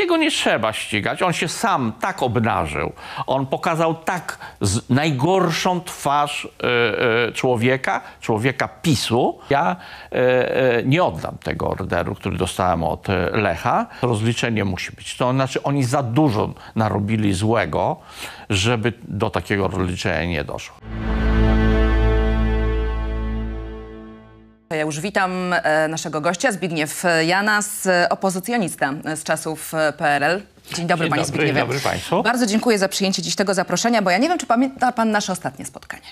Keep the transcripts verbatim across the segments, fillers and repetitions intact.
Jego nie trzeba ścigać. On się sam tak obnażył. On pokazał tak z, najgorszą twarz e, e, człowieka, człowieka PiSu. Ja e, e, nie oddam tego orderu, który dostałem od Lecha. Rozliczenie musi być. To znaczy oni za dużo narobili złego, żeby do takiego rozliczenia nie doszło. Ja już witam naszego gościa, Zbigniew Janas, opozycjonista z czasów P R L. Dzień dobry, Dzień panie dobry, Zbigniewie. Dzień dobry państwu. Bardzo dziękuję za przyjęcie dziś tego zaproszenia, bo ja nie wiem, czy pamięta pan nasze ostatnie spotkanie.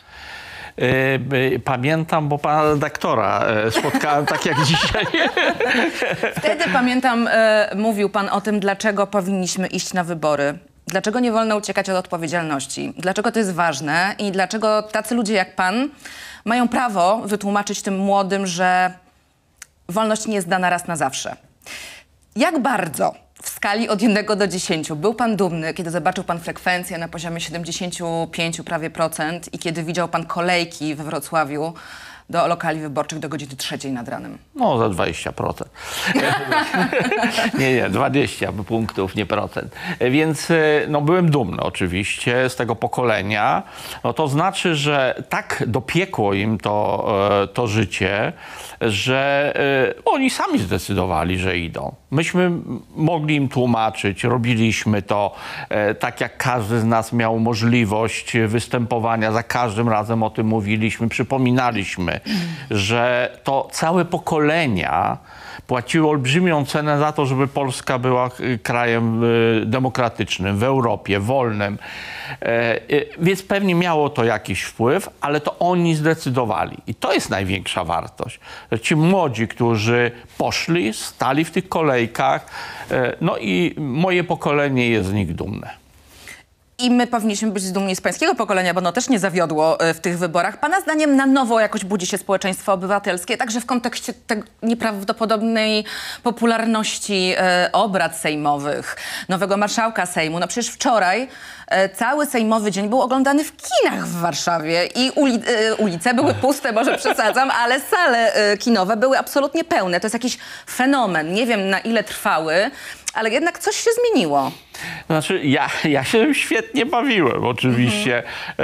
Pamiętam, bo pana redaktora spotkałem tak jak dzisiaj. Wtedy, pamiętam, mówił pan o tym, dlaczego powinniśmy iść na wybory. Dlaczego nie wolno uciekać od odpowiedzialności? Dlaczego to jest ważne i dlaczego tacy ludzie jak pan mają prawo wytłumaczyć tym młodym, że wolność nie jest dana raz na zawsze. Jak bardzo w skali od jednego do dziesięciu był pan dumny, kiedy zobaczył pan frekwencję na poziomie siedemdziesięciu pięciu prawie procent i kiedy widział pan kolejki we Wrocławiu do lokali wyborczych do godziny trzeciej nad ranem? No, za dwadzieścia procent. nie, nie, dwadzieścia punktów, nie procent. Więc no, byłem dumny oczywiście z tego pokolenia. No, to znaczy, że tak dopiekło im to, to życie, że oni sami zdecydowali, że idą. Myśmy mogli im tłumaczyć, robiliśmy to tak, jak każdy z nas miał możliwość występowania. Za każdym razem o tym mówiliśmy, przypominaliśmy, że to całe pokolenia płaciły olbrzymią cenę za to, żeby Polska była krajem demokratycznym, w Europie, wolnym. Więc pewnie miało to jakiś wpływ, ale to oni zdecydowali. I to jest największa wartość. Ci młodzi, którzy poszli, stali w tych kolejkach, no i moje pokolenie jest z nich dumne. I my powinniśmy być dumni z pańskiego pokolenia, bo ono też nie zawiodło w tych wyborach. Pana zdaniem na nowo jakoś budzi się społeczeństwo obywatelskie, także w kontekście tej nieprawdopodobnej popularności e, obrad sejmowych, nowego marszałka Sejmu. No przecież wczoraj e, cały sejmowy dzień był oglądany w kinach w Warszawie i uli, e, ulice były puste, może przesadzam, ale sale e, kinowe były absolutnie pełne. To jest jakiś fenomen. Nie wiem, na ile trwały, ale jednak coś się zmieniło. Znaczy, ja, ja się świetnie bawiłem, oczywiście. Mm-hmm.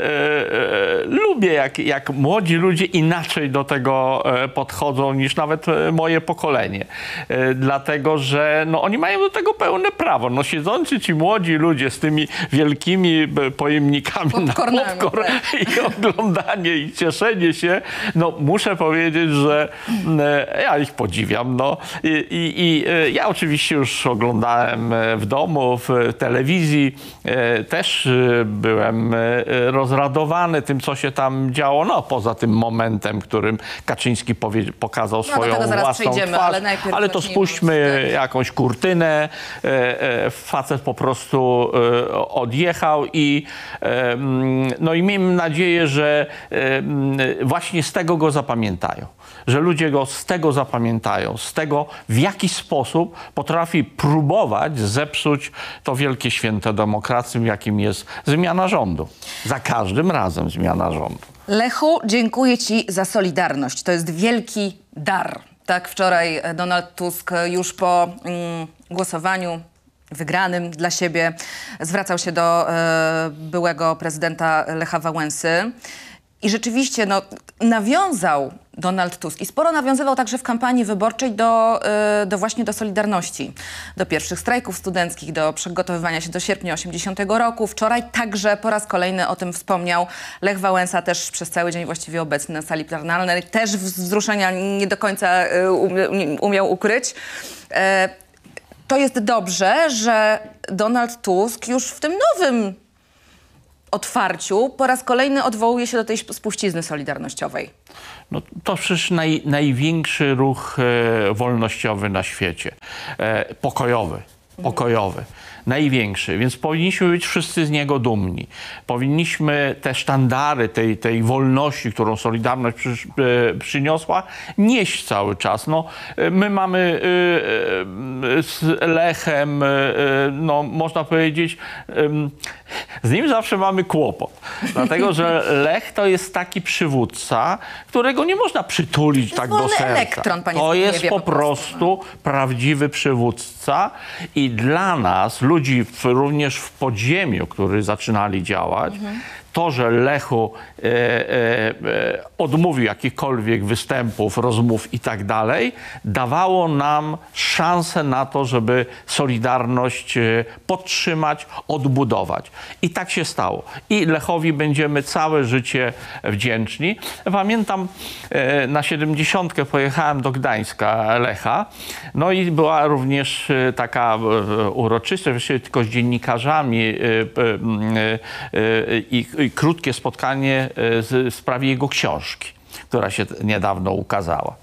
e, e, lubię, jak, jak młodzi ludzie inaczej do tego podchodzą niż nawet moje pokolenie. E, dlatego, że no, oni mają do tego pełne prawo. No, siedzący ci młodzi ludzie z tymi wielkimi pojemnikami na popcorn i oglądanie i cieszenie się, no muszę powiedzieć, że e, ja ich podziwiam. No. I, i, i ja oczywiście już oglądałem w domu, w telewizji. Też byłem rozradowany tym, co się tam działo, no poza tym momentem, którym Kaczyński powie, pokazał no, swoją własną twarz. Ale, ale to spuśćmy jakąś kurtynę. Facet po prostu odjechał i no i miejmy nadzieję, że właśnie z tego go zapamiętają. Że ludzie go z tego zapamiętają, z tego, w jaki sposób potrafi próbować zepsuć to wielkie święto demokracji, jakim jest zmiana rządu. Za każdym razem zmiana rządu. Lechu, dziękuję ci za solidarność. To jest wielki dar. Tak wczoraj Donald Tusk już po mm, głosowaniu wygranym dla siebie zwracał się do e, byłego prezydenta Lecha Wałęsy. I rzeczywiście no, nawiązał Donald Tusk i sporo nawiązywał także w kampanii wyborczej do, do właśnie do Solidarności, do pierwszych strajków studenckich, do przygotowywania się do sierpnia osiemdziesiątego roku. Wczoraj także po raz kolejny o tym wspomniał Lech Wałęsa, też przez cały dzień właściwie obecny na sali plenarnej, też wzruszenia nie do końca umiał ukryć. To jest dobrze, że Donald Tusk już w tym nowym otwarciu po raz kolejny odwołuje się do tej spuścizny solidarnościowej. No, to przecież naj, największy ruch e, wolnościowy na świecie. E, pokojowy. Pokojowy. Największy, więc powinniśmy być wszyscy z niego dumni. Powinniśmy te sztandary tej, tej wolności, którą Solidarność przy, e, przyniosła, nieść cały czas. No, my mamy e, e, z Lechem, e, no, można powiedzieć, e, z nim zawsze mamy kłopot. Dlatego, że Lech to jest taki przywódca, którego nie można przytulić tak do serca. Elektron, panie to jest Zbigniewie, po prostu prawdziwy przywódca i dla nas, ludzi w, również w podziemiu, którzy zaczynali działać, mhm. to, że Lechu e, e, e, odmówił jakichkolwiek występów, rozmów i tak dalej, dawało nam szansę na to, żeby Solidarność e, podtrzymać, odbudować. I tak się stało. I Lechowi będziemy całe życie wdzięczni. Pamiętam, e, na siedemdziesiątkę pojechałem do Gdańska Lecha, no i była również e, taka e, uroczystość, właściwie tylko z dziennikarzami e, e, e, i i krótkie spotkanie z, w sprawie jego książki, która się niedawno ukazała.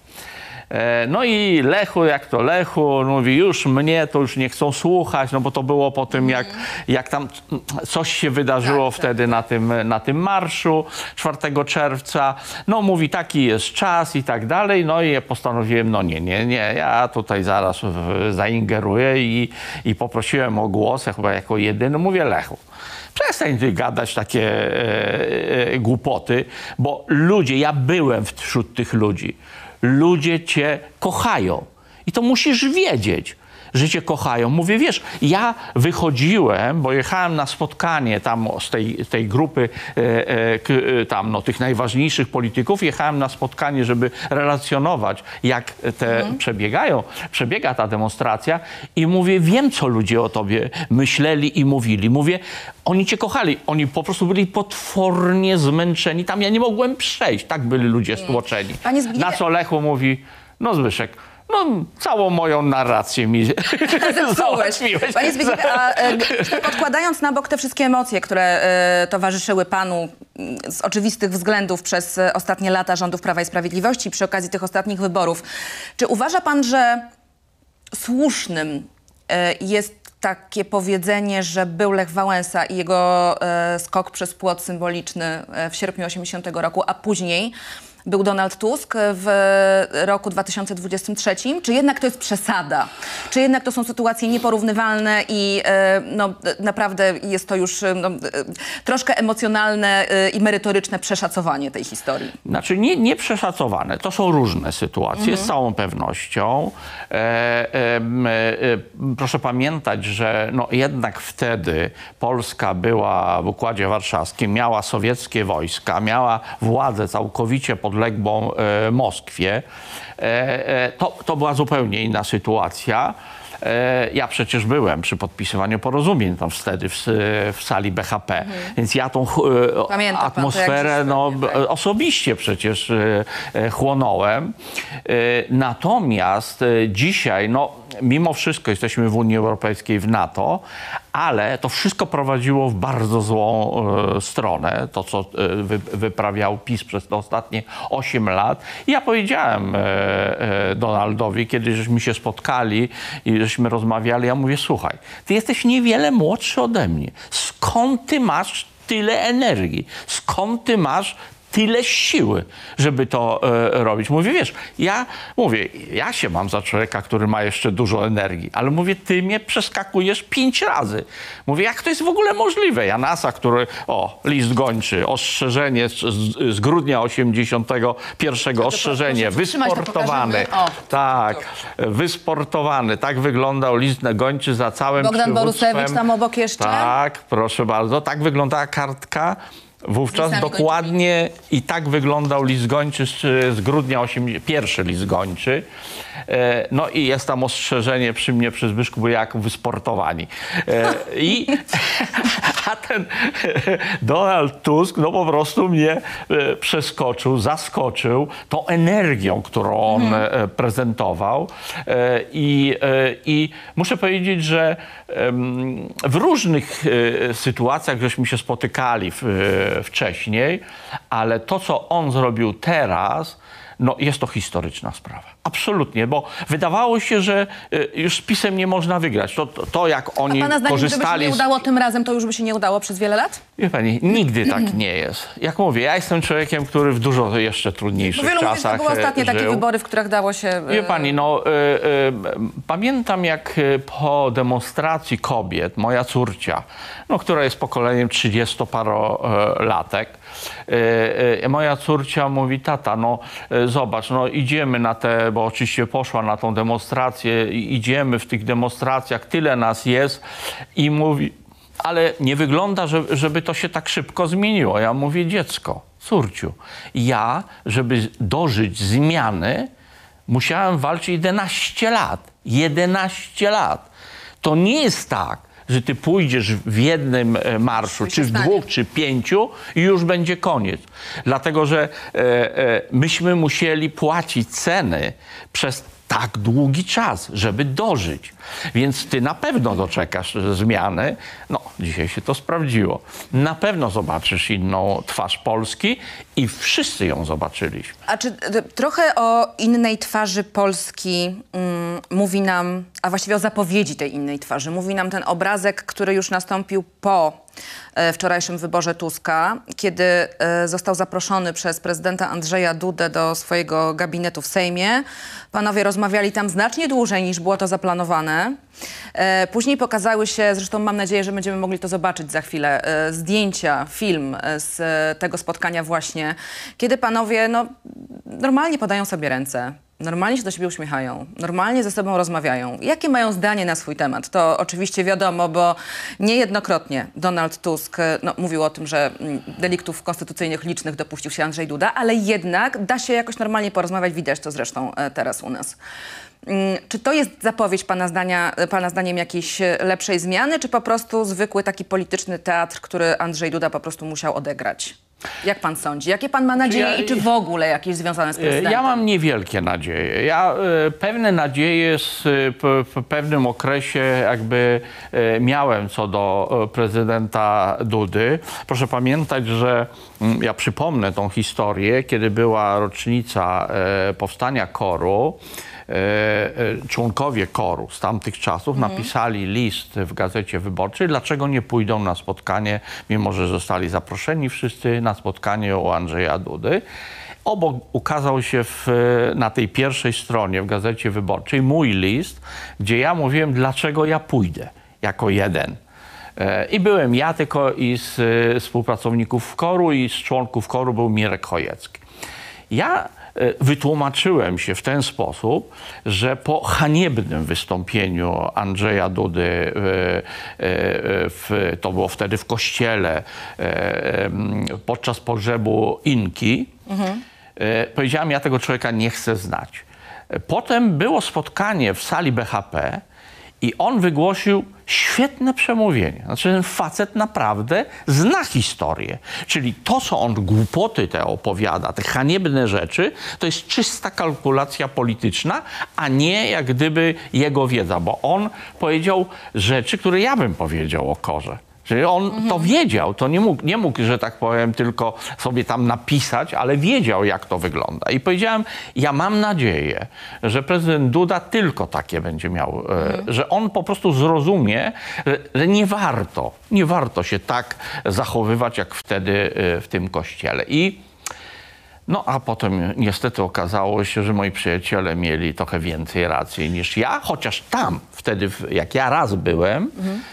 No i Lechu, jak to Lechu, mówi, już mnie to już nie chcą słuchać, no bo to było po tym, jak, jak tam coś się wydarzyło tak, wtedy tak. Na, tym, na tym marszu czwartego czerwca. No mówi, taki jest czas i tak dalej. No i ja postanowiłem, no nie, nie, nie, ja tutaj zaraz zaingeruję i, i poprosiłem o głos, ja chyba jako jedyny, mówię, Lechu, przestań ty gadać takie e, e, głupoty, bo ludzie, ja byłem wśród tych ludzi, ludzie cię kochają i to musisz wiedzieć, że cię kochają. Mówię, wiesz, ja wychodziłem, bo jechałem na spotkanie tam z tej, tej grupy e, e, k, tam, no, tych najważniejszych polityków, jechałem na spotkanie, żeby relacjonować, jak te mhm. przebiegają, przebiega ta demonstracja i mówię, wiem, co ludzie o tobie myśleli i mówili. Mówię, oni cię kochali, oni po prostu byli potwornie zmęczeni. Tam ja nie mogłem przejść, tak byli ludzie stłoczeni. Zbigniew... Na co Lechu mówi, no Zbyszek, no, całą moją narrację mi załatwiłeś. Panie Zbigniewie, a e, tak odkładając na bok te wszystkie emocje, które e, towarzyszyły panu z oczywistych względów przez ostatnie lata rządów Prawa i Sprawiedliwości przy okazji tych ostatnich wyborów, czy uważa pan, że słusznym e, jest takie powiedzenie, że był Lech Wałęsa i jego e, skok przez płot symboliczny e, w sierpniu osiemdziesiątego roku, a później był Donald Tusk w roku dwa tysiące dwudziestym trzecim? Czy jednak to jest przesada? Czy jednak to są sytuacje nieporównywalne i e, no, naprawdę jest to już no, e, troszkę emocjonalne e, i merytoryczne przeszacowanie tej historii? Znaczy nie, nie przeszacowane. To są różne sytuacje, mhm. z całą pewnością. E, e, e, proszę pamiętać, że no, jednak wtedy Polska była w Układzie Warszawskim, miała sowieckie wojska, miała władzę całkowicie pod podległą e, Moskwie. E, e, to, to była zupełnie inna sytuacja. E, ja przecież byłem przy podpisywaniu porozumień tam wtedy w, w sali B H P, mhm. więc ja tą e, atmosferę pan, no, tak. osobiście przecież e, chłonąłem. E, natomiast e, dzisiaj, no, mimo wszystko jesteśmy w Unii Europejskiej, w NATO, ale to wszystko prowadziło w bardzo złą e, stronę, to co e, wy, wyprawiał PiS przez te ostatnie osiem lat. I ja powiedziałem e, e, Donaldowi, kiedy żeśmy się spotkali i żeśmy rozmawiali, ja mówię, słuchaj, ty jesteś niewiele młodszy ode mnie. Skąd ty masz tyle energii? Skąd ty masz tyle siły, żeby to e, robić? Mówię, wiesz, ja mówię, ja się mam za człowieka, który ma jeszcze dużo energii, ale mówię, ty mnie przeskakujesz pięć razy. Mówię, jak to jest w ogóle możliwe? Janasa, który, o, list gończy, ostrzeżenie z, z, z grudnia osiemdziesiątego pierwszego, ostrzeżenie, wysportowany. O, tak, wysportowany. Tak wyglądał list gończy za całym Bogdan Borusewicz tam obok jeszcze? Tak, proszę bardzo. Tak wyglądała kartka. Wówczas dokładnie i tak wyglądał list gończy z, z grudnia osiemdziesiątego, pierwszy list gończy. E, no i jest tam ostrzeżenie przy mnie, przy Zbyszku, bo jak wysportowani. E, i, a ten Donald Tusk no po prostu mnie e, przeskoczył, zaskoczył tą energią, którą on mhm. e, prezentował. E, i, e, I muszę powiedzieć, że e, w różnych e, sytuacjach żeśmy się spotykali w, e, wcześniej, ale to, co on zrobił teraz, no jest to historyczna sprawa. Absolutnie, bo wydawało się, że już z PiS-em nie można wygrać. To, to, to jak oni A pana zdaniem, korzystali... gdyby się nie udało tym razem, to już by się nie udało przez wiele lat? Wie pani, nigdy tak nie jest. Jak mówię, ja jestem człowiekiem, który w dużo jeszcze trudniejszych Bo wielu mówi, że czasach to były ostatnie żył. takie wybory, w których dało się... Wie pani, no, y, y, pamiętam jak po demonstracji kobiet, moja córcia, no, która jest pokoleniem trzydziestoparolatek, y, y, moja córcia mówi, tata, no y, zobacz, no idziemy na te, bo oczywiście poszła na tą demonstrację, idziemy w tych demonstracjach, tyle nas jest i mówi, ale nie wygląda, żeby, żeby to się tak szybko zmieniło. Ja mówię, dziecko, córciu, ja, żeby dożyć zmiany, musiałem walczyć jedenaście lat. jedenaście lat. To nie jest tak, że ty pójdziesz w jednym marszu, czy w dwóch, czy pięciu i już będzie koniec. Dlatego, że e, e, myśmy musieli płacić ceny przez tak długi czas, żeby dożyć. Więc ty na pewno doczekasz zmiany. No, dzisiaj się to sprawdziło. Na pewno zobaczysz inną twarz Polski i wszyscy ją zobaczyliśmy. A czy t- trochę o innej twarzy Polski mm, mówi nam, a właściwie o zapowiedzi tej innej twarzy, mówi nam ten obrazek, który już nastąpił po e, wczorajszym wyborze Tuska, kiedy e, został zaproszony przez prezydenta Andrzeja Dudę do swojego gabinetu w Sejmie. Panowie rozmawiali tam znacznie dłużej, niż było to zaplanowane. E, później pokazały się, zresztą mam nadzieję, że będziemy mogli to zobaczyć za chwilę, e, zdjęcia, film z e, tego spotkania właśnie, kiedy panowie no, normalnie podają sobie ręce. Normalnie się do siebie uśmiechają, normalnie ze sobą rozmawiają. Jakie mają zdanie na swój temat? To oczywiście wiadomo, bo niejednokrotnie Donald Tusk no, mówił o tym, że mm, deliktów konstytucyjnych licznych dopuścił się Andrzej Duda, ale jednak da się jakoś normalnie porozmawiać, widać to zresztą e, teraz u nas. Mm, czy to jest zapowiedź pana, zdania, pana zdaniem jakiejś lepszej zmiany, czy po prostu zwykły taki polityczny teatr, który Andrzej Duda po prostu musiał odegrać? Jak pan sądzi? Jakie pan ma nadzieje ja, i czy w ogóle jakieś związane z prezydentem? Ja mam niewielkie nadzieje. Ja e, pewne nadzieje z, p, w pewnym okresie jakby e, miałem co do e, prezydenta Dudy. Proszę pamiętać, że m, ja przypomnę tą historię, kiedy była rocznica e, powstania KOR-u. Członkowie KOR-u z tamtych czasów mhm. napisali list w Gazecie Wyborczej, dlaczego nie pójdą na spotkanie, mimo że zostali zaproszeni wszyscy na spotkanie u Andrzeja Dudy. Obok ukazał się w, na tej pierwszej stronie w Gazecie Wyborczej mój list, gdzie ja mówiłem, dlaczego ja pójdę jako jeden. I byłem ja tylko i z współpracowników KOR-u i z członków KOR-u był Mirek Chojecki. Ja wytłumaczyłem się w ten sposób, że po haniebnym wystąpieniu Andrzeja Dudy, w, w, to było wtedy w kościele, podczas pogrzebu Inki, mhm. powiedziałem, ja tego człowieka nie chcę znać. Potem było spotkanie w sali B H P i on wygłosił świetne przemówienie. Znaczy ten facet naprawdę zna historię. Czyli to, co on głupoty te opowiada, te haniebne rzeczy, to jest czysta kalkulacja polityczna, a nie jak gdyby jego wiedza. Bo on powiedział rzeczy, które ja bym powiedział o KOR-ze. Czyli on mhm. to wiedział, to nie mógł, nie mógł, że tak powiem, tylko sobie tam napisać, ale wiedział, jak to wygląda. I powiedziałem, ja mam nadzieję, że prezydent Duda tylko takie będzie miał, mhm. e, że on po prostu zrozumie, że, że nie warto, nie warto się tak zachowywać, jak wtedy e, w tym kościele. I no a potem niestety okazało się, że moi przyjaciele mieli trochę więcej racji niż ja, chociaż tam wtedy, jak ja raz byłem, mhm.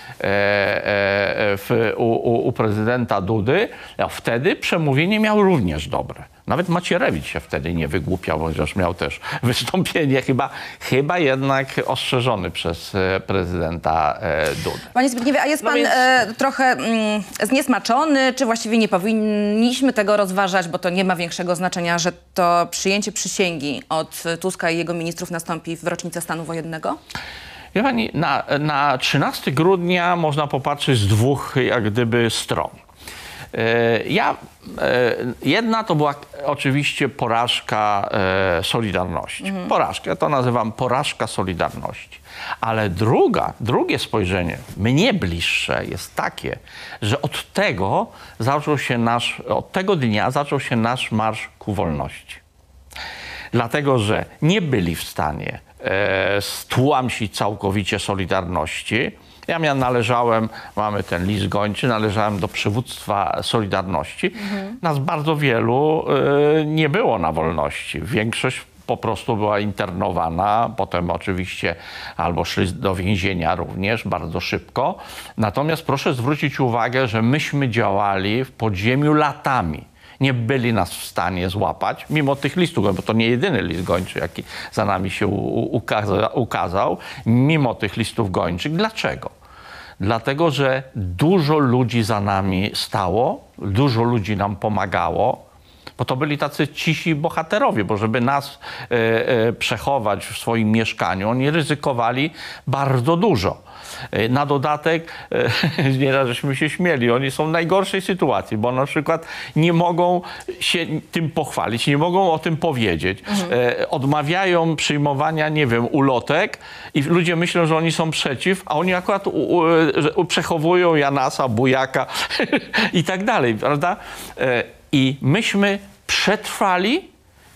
W, u, u prezydenta Dudy, a wtedy przemówienie miał również dobre. Nawet Macierewicz się wtedy nie wygłupiał, chociaż miał też wystąpienie chyba, chyba jednak ostrzeżony przez prezydenta Dudę. Panie Zbigniewie, a jest no pan więc... e, trochę mm, zniesmaczony, czy właściwie nie powinniśmy tego rozważać, bo to nie ma większego znaczenia, że to przyjęcie przysięgi od Tuska i jego ministrów nastąpi w rocznicę stanu wojennego? Wie pani, na, na trzynastego grudnia można popatrzeć z dwóch jak gdyby stron. Ja, jedna to była oczywiście porażka Solidarności. Mhm. Porażka, ja to nazywam porażka Solidarności. Ale druga, drugie spojrzenie, mnie bliższe, jest takie, że od tego zaczął się nasz, od tego dnia zaczął się nasz marsz ku wolności. dlatego że nie byli w stanie e, stłamsić całkowicie Solidarności. Ja miałem, należałem, mamy ten list gończy, należałem do przywództwa Solidarności. Mhm. Nas bardzo wielu e, nie było na wolności. Większość po prostu była internowana, potem oczywiście albo szli do więzienia również bardzo szybko. Natomiast proszę zwrócić uwagę, że myśmy działali w podziemiu latami. Nie byli nas w stanie złapać, mimo tych listów, bo to nie jedyny list gończy, jaki za nami się ukaza, ukazał, mimo tych listów gończych. Dlaczego? Dlatego, że dużo ludzi za nami stało, dużo ludzi nam pomagało, bo to byli tacy cisi bohaterowie, bo żeby nas e, e, przechować w swoim mieszkaniu, oni ryzykowali bardzo dużo. E, na dodatek, e, nieraz żeśmy się śmieli, oni są w najgorszej sytuacji, bo na przykład nie mogą się tym pochwalić, nie mogą o tym powiedzieć. Mhm. E, odmawiają przyjmowania, nie wiem, ulotek i ludzie myślą, że oni są przeciw, a oni akurat u, u, u, przechowują Janasa, Bujaka i tak dalej, prawda? E, I myśmy przetrwali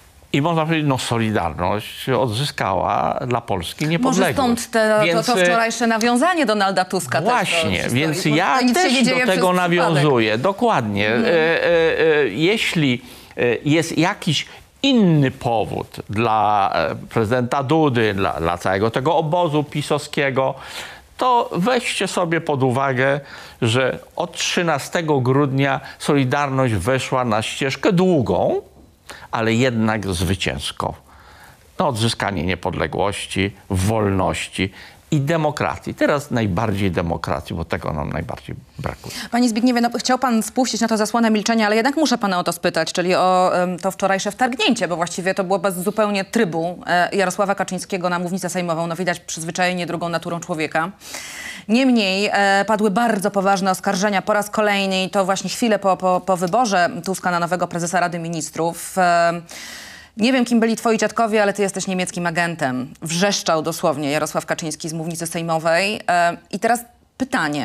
i można powiedzieć, no Solidarność odzyskała dla Polski niepodległość. Może stąd te, więc, to, to wczorajsze nawiązanie Donalda Tuska. Właśnie, też więc ja też do tego nawiązuję. Dokładnie. Hmm. E, e, e, jeśli jest jakiś inny powód dla prezydenta Dudy, dla, dla całego tego obozu pisowskiego, to weźcie sobie pod uwagę, że od trzynastego grudnia Solidarność weszła na ścieżkę długą, ale jednak zwycięską. No, odzyskanie niepodległości, wolności i demokracji. Teraz najbardziej demokracji, bo tego nam najbardziej brakuje. Panie Zbigniewie, no, chciał pan spuścić na to zasłonę milczenia, ale jednak muszę pana o to spytać, czyli o um, to wczorajsze wtargnięcie, bo właściwie to było bez zupełnie trybu e, Jarosława Kaczyńskiego na mównicę sejmową. No widać przyzwyczajenie drugą naturą człowieka. Niemniej e, padły bardzo poważne oskarżenia po raz kolejny i to właśnie chwilę po, po, po wyborze Tuska na nowego prezesa Rady Ministrów. E, Nie wiem, kim byli twoi dziadkowie, ale ty jesteś niemieckim agentem. Wrzeszczał dosłownie Jarosław Kaczyński z mównicy sejmowej. I teraz pytanie,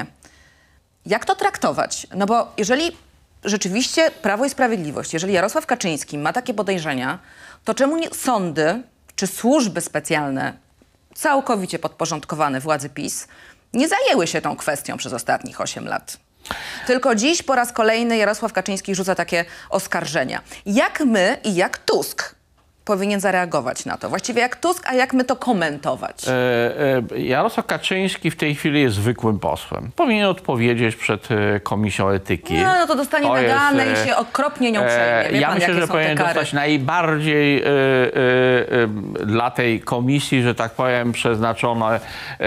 jak to traktować? No bo jeżeli rzeczywiście Prawo i Sprawiedliwość, jeżeli Jarosław Kaczyński ma takie podejrzenia, to czemu nie sądy czy służby specjalne całkowicie podporządkowane władzy PiS nie zajęły się tą kwestią przez ostatnich osiem lat? Tylko dziś po raz kolejny Jarosław Kaczyński rzuca takie oskarżenia. Jak my i jak Tusk powinien zareagować na to? Właściwie jak Tusk, a jak my to komentować? E, e, Jarosław Kaczyński w tej chwili jest zwykłym posłem. Powinien odpowiedzieć przed e, Komisją Etyki. No, no to dostanie nagane e, i się okropnie nią przejmie. Wie ja pan, myślę, że powinien dostać najbardziej e, e, e, dla tej komisji, że tak powiem, przeznaczoną e, e,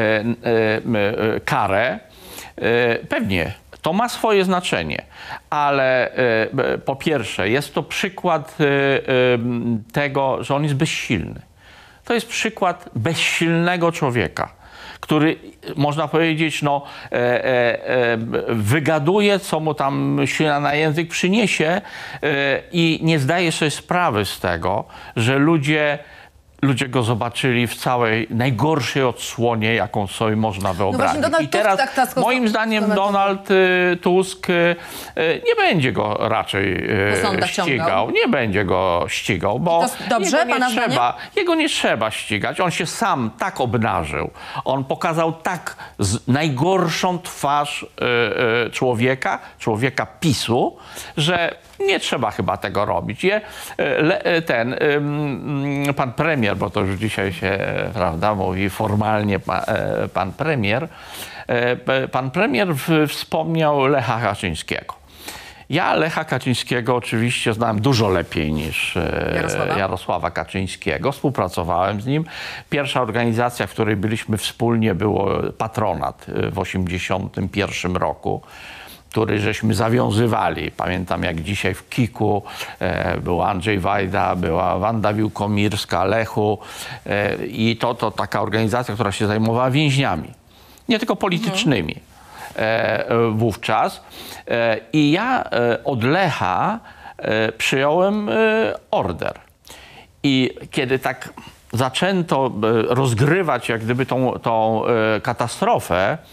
e, karę. E, pewnie. To ma swoje znaczenie, ale e, po pierwsze jest to przykład e, e, tego, że on jest bezsilny. To jest przykład bezsilnego człowieka, który, można powiedzieć, no, e, e, wygaduje, co mu tam ślina na język przyniesie e, i nie zdaje sobie sprawy z tego, że ludzie Ludzie go zobaczyli w całej najgorszej odsłonie, jaką sobie można wyobrazić. No I teraz tak, tak, moim zdaniem Donald y, Tusk y, nie będzie go raczej y, ścigał. Ciągał. Nie będzie go ścigał, bo dobrze, jego, nie pana trzeba, jego nie trzeba ścigać. On się sam tak obnażył. On pokazał tak z, najgorszą twarz y, y, człowieka, człowieka PiSu, że nie trzeba chyba tego robić. Je, le, ten y, pan premier, bo to już dzisiaj się, prawda, mówi formalnie pa, pan premier, pan premier w, wspomniał Lecha Kaczyńskiego. Ja Lecha Kaczyńskiego oczywiście znałem dużo lepiej niż Jarosława? Jarosława Kaczyńskiego. Współpracowałem z nim. Pierwsza organizacja, w której byliśmy wspólnie, było Patronat w osiemdziesiątym pierwszym roku, który żeśmy zawiązywali. Pamiętam, jak dzisiaj w Kiku e, był Andrzej Wajda, była Wanda Wiłkomirska, Lechu e, i to, to taka organizacja, która się zajmowała więźniami, nie tylko politycznymi e, wówczas. E, I ja e, od Lecha e, przyjąłem e, order. I kiedy tak zaczęto e, rozgrywać jak gdyby tą, tą e, katastrofę,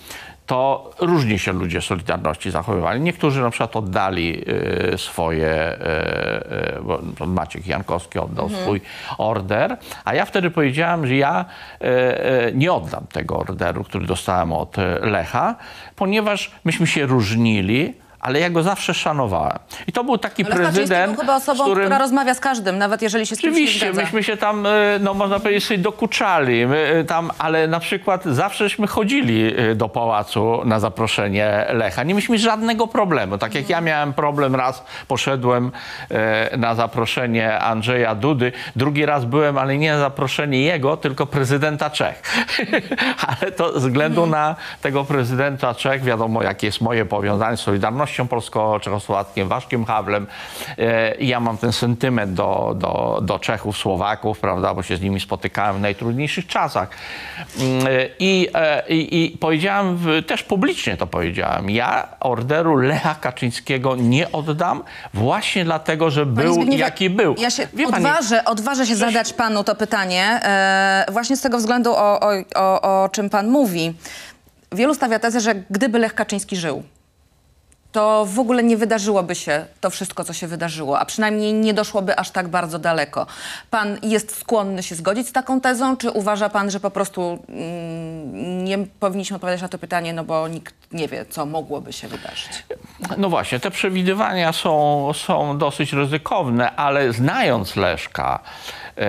to różnie się ludzie Solidarności zachowywali. Niektórzy na przykład oddali y, swoje, y, y, bo Maciek Jankowski oddał mhm. swój order, a ja wtedy powiedziałem, że ja y, y, nie oddam tego orderu, który dostałem od Lecha, ponieważ myśmy się różnili, ale ja go zawsze szanowałem. I to był taki ale prezydent, był chyba osobą, z którym... która rozmawia z każdym, nawet jeżeli się z kimś nie Oczywiście, zgadza. myśmy się tam, no można powiedzieć, sobie dokuczali, My tam, ale na przykład zawsześmy chodzili do pałacu na zaproszenie Lecha. Nie mieliśmy żadnego problemu. Tak jak ja miałem problem, raz poszedłem na zaproszenie Andrzeja Dudy, drugi raz byłem, ale nie na zaproszenie jego, tylko prezydenta Czech. Ale to ze względu na tego prezydenta Czech, wiadomo, jakie jest moje powiązanie z Solidarnością polsko-czechosłowackim, Waszkiem Hawlem. Ja mam ten sentyment do, do, do Czechów, Słowaków, prawda, bo się z nimi spotykałem w najtrudniejszych czasach. I, i, i powiedziałem, też publicznie to powiedziałem, ja orderu Lecha Kaczyńskiego nie oddam właśnie dlatego, że był jaki był. Ja się odważę, pani, odważę się coś... zadać panu to pytanie, e, właśnie z tego względu, o, o, o, o czym pan mówi. Wielu stawia tezę, że gdyby Lech Kaczyński żył, to w ogóle nie wydarzyłoby się to wszystko, co się wydarzyło, a przynajmniej nie doszłoby aż tak bardzo daleko. Pan jest skłonny się zgodzić z taką tezą, czy uważa pan, że po prostu mm, nie powinniśmy odpowiadać na to pytanie, no bo nikt nie wie, co mogłoby się wydarzyć? No właśnie, te przewidywania są, są dosyć ryzykowne, ale znając Leszka, e,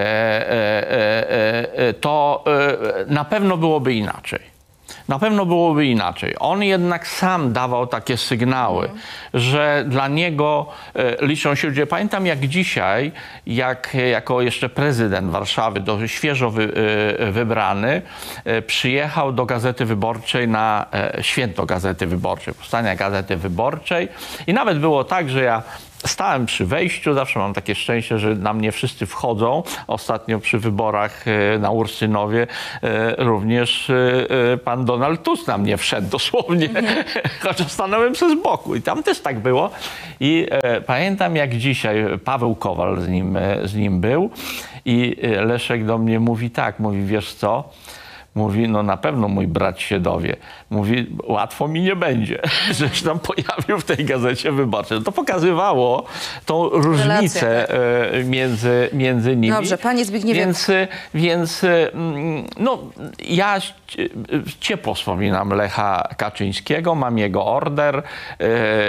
e, e, to e, na pewno byłoby inaczej. Na pewno byłoby inaczej. On jednak sam dawał takie sygnały, mm. że dla niego e, liczą się ludzie. Pamiętam jak dzisiaj, jak jako jeszcze prezydent Warszawy, do, świeżo wy, e, wybrany, e, przyjechał do Gazety Wyborczej na e, święto Gazety Wyborczej, powstania Gazety Wyborczej. I nawet było tak, że ja stałem przy wejściu, zawsze mam takie szczęście, że na mnie wszyscy wchodzą. Ostatnio przy wyborach na Ursynowie również pan Donald Tusk na mnie wszedł dosłownie, mm-hmm. chociaż stanąłem przez boku i tam też tak było. I e, pamiętam jak dzisiaj Paweł Kowal z nim, z nim był i Leszek do mnie mówi tak, mówi wiesz co, mówi, no na pewno mój brat się dowie. Mówi, łatwo mi nie będzie, że się tam pojawił w tej Gazecie Wyborczej. To pokazywało tą różnicę e, między, między nimi. Dobrze, panie Zbigniewie. Więc, więc no, ja ciepło wspominam Lecha Kaczyńskiego, mam jego order e, e,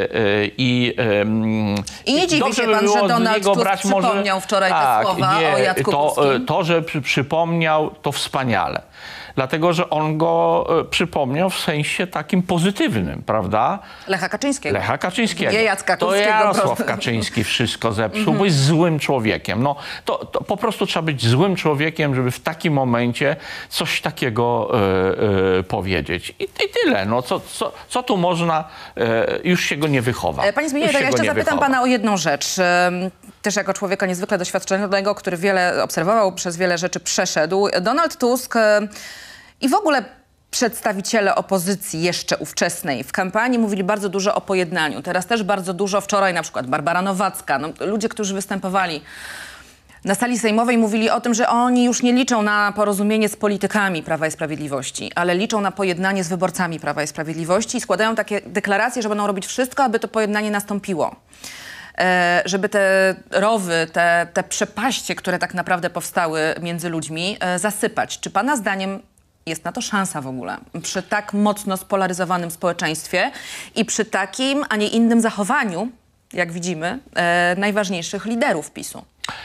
i e, I nie dziwi się pan, że Donald Tusk brać przypomniał może, wczoraj tak, te słowa nie, o Jacku to, Kurskim? to, że przy, przypomniał, to wspaniale. Dlatego, że on go e, przypomniał w sensie takim pozytywnym, prawda? Lecha Kaczyńskiego. Lecha Kaczyńskiego. Nie Jacka to Kurskiego. Jarosław proszę. Kaczyński wszystko zepsuł, mm-hmm. bo jest złym człowiekiem. No, to, to po prostu trzeba być złym człowiekiem, żeby w takim momencie coś takiego e, e, powiedzieć. I, I tyle. No, co, co, co tu można, e, już się go nie wychowa. Panie Zbigniewie, ja jeszcze zapytam wychowa. pana o jedną rzecz. Też jako człowieka niezwykle doświadczonego, który wiele obserwował, przez wiele rzeczy przeszedł. Donald Tusk i w ogóle przedstawiciele opozycji jeszcze ówczesnej w kampanii mówili bardzo dużo o pojednaniu. Teraz też bardzo dużo, wczoraj na przykład Barbara Nowacka, no, ludzie, którzy występowali na sali sejmowej, mówili o tym, że oni już nie liczą na porozumienie z politykami Prawa i Sprawiedliwości, ale liczą na pojednanie z wyborcami Prawa i Sprawiedliwości i składają takie deklaracje, że będą robić wszystko, aby to pojednanie nastąpiło. E, żeby te rowy, te, te przepaście, które tak naprawdę powstały między ludźmi, e, zasypać. Czy pana zdaniem jest na to szansa w ogóle przy tak mocno spolaryzowanym społeczeństwie i przy takim, a nie innym zachowaniu, jak widzimy, e, najważniejszych liderów PiSu?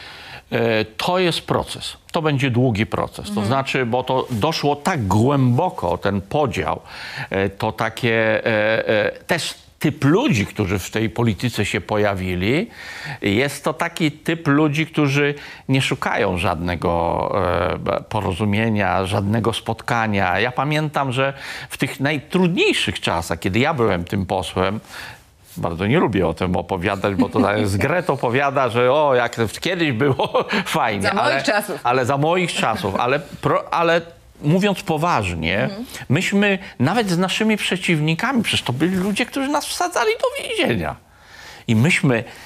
To jest proces. To będzie długi proces. Mhm. To znaczy, bo to doszło tak głęboko, ten podział, to takie też typ ludzi, którzy w tej polityce się pojawili, jest to taki typ ludzi, którzy nie szukają żadnego e, porozumienia, żadnego spotkania. Ja pamiętam, że w tych najtrudniejszych czasach, kiedy ja byłem tym posłem, bardzo nie lubię o tym opowiadać, bo to z Gret opowiada, że o, jak kiedyś było fajnie. Za moich ale, czasów. Ale za moich czasów. Ale, pro, ale mówiąc poważnie, mhm. myśmy nawet z naszymi przeciwnikami, przecież to byli ludzie, którzy nas wsadzali do więzienia. I myśmy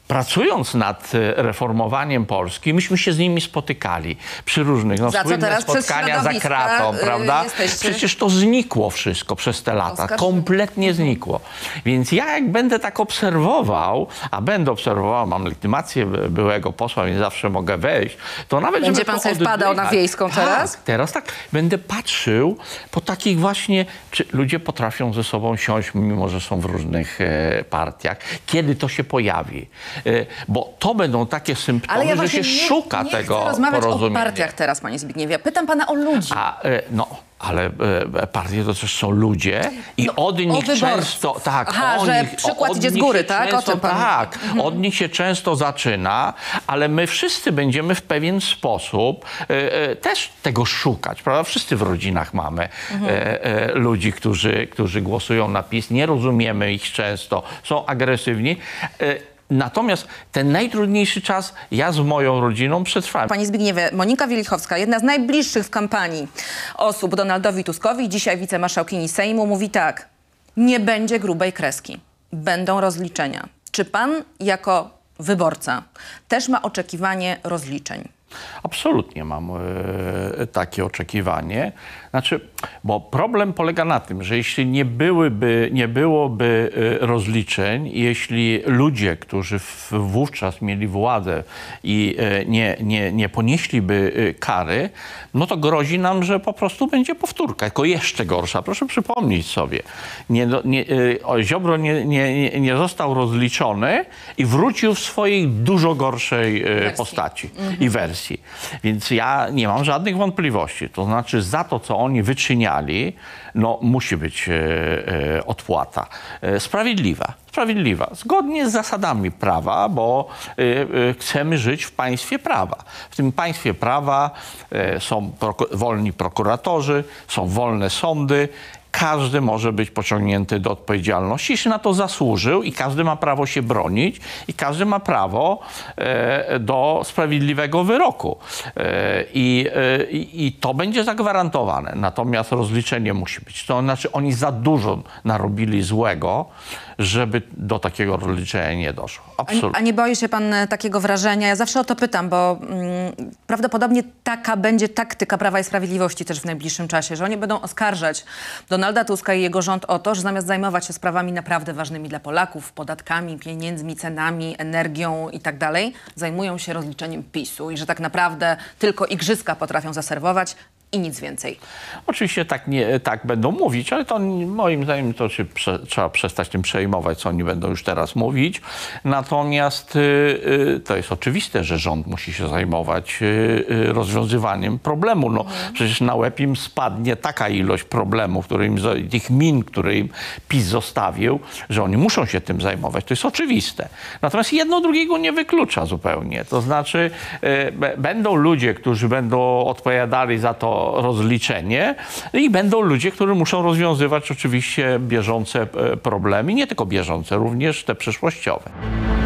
pracując nad reformowaniem Polski, myśmy się z nimi spotykali przy różnych, no, Za co słynne teraz przez spotkania za środowiska, kratą, y, prawda? jesteście? Przecież to znikło wszystko przez te lata. Oskarż- Kompletnie znikło. Więc ja jak będę tak obserwował, a będę obserwował, mam legitymację byłego posła, więc zawsze mogę wejść, to nawet Będzie żeby pan to sobie wpadał na oddychać- Wiejską teraz? Tak, teraz tak. Będę patrzył po takich właśnie, czy ludzie potrafią ze sobą siąść, mimo że są w różnych e, partiach, kiedy to się pojawi. E, bo to będą takie symptomy, Ale ja że właśnie się nie, szuka nie tego chcę rozmawiać o porozumienia. partiach teraz, panie Zbigniewie. Pytam pana o ludzi. A, e, no, ale e, partie to też są ludzie i No, od o nich wyborców. często... Tak, Aha, o że nich, przykład od idzie z nich góry, się tak? O Często, tym pan mówi. tak, od nich się często zaczyna, ale my wszyscy będziemy w pewien sposób e, e, też tego szukać, prawda? Wszyscy w rodzinach mamy e, e, ludzi, którzy, którzy głosują na PiS, nie rozumiemy ich często, są agresywni. E, Natomiast ten najtrudniejszy czas ja z moją rodziną przetrwałem. Panie Zbigniewie, Monika Wielichowska, jedna z najbliższych w kampanii osób Donaldowi Tuskowi, dzisiaj wicemarszałkini Sejmu, mówi tak: nie będzie grubej kreski, będą rozliczenia. Czy pan jako wyborca też ma oczekiwanie rozliczeń? Absolutnie mam e, takie oczekiwanie. Znaczy, bo problem polega na tym, że jeśli nie, byłyby, nie byłoby e, rozliczeń, jeśli ludzie, którzy w, wówczas mieli władzę i e, nie, nie, nie ponieśliby e, kary, no to grozi nam, że po prostu będzie powtórka, tylko jeszcze gorsza. Proszę przypomnieć sobie, nie, nie, e, Ziobro nie, nie, nie został rozliczony i wrócił w swojej dużo gorszej e, Wersji. postaci i wersji. Więc ja nie mam żadnych wątpliwości. To znaczy za to, co oni wyczyniali, no musi być e, e, odpłata. E, sprawiedliwa. Sprawiedliwa. Zgodnie z zasadami prawa, bo e, e, chcemy żyć w państwie prawa. W tym państwie prawa e, są proko- wolni prokuratorzy, są wolne sądy. Każdy może być pociągnięty do odpowiedzialności, jeśli na to zasłużył, i każdy ma prawo się bronić, i każdy ma prawo e, do sprawiedliwego wyroku. E, i, e, I to będzie zagwarantowane. Natomiast rozliczenie musi być. To znaczy oni za dużo narobili złego, żeby do takiego rozliczenia nie doszło. Absolutnie. A nie boi się pan e, takiego wrażenia? Ja zawsze o to pytam, bo mm, prawdopodobnie taka będzie taktyka Prawa i Sprawiedliwości też w najbliższym czasie, że oni będą oskarżać Donalda Tuska i jego rząd o to, że zamiast zajmować się sprawami naprawdę ważnymi dla Polaków, podatkami, pieniędzmi, cenami, energią i tak dalej, zajmują się rozliczeniem PiSu i że tak naprawdę tylko igrzyska potrafią zaserwować i nic więcej. Oczywiście tak, nie, tak będą mówić, ale to moim zdaniem to się prze, trzeba przestać tym przejmować, co oni będą już teraz mówić. Natomiast y, y, to jest oczywiste, że rząd musi się zajmować y, y, rozwiązywaniem problemu. No, mhm. Przecież na łeb im spadnie taka ilość problemów, które im, tych min, które im PiS zostawił, że oni muszą się tym zajmować. To jest oczywiste. Natomiast jedno drugiego nie wyklucza zupełnie. To znaczy y, b- będą ludzie, którzy będą odpowiadali za to rozliczenie i będą ludzie, którzy muszą rozwiązywać oczywiście bieżące problemy, nie tylko bieżące, również te przyszłościowe.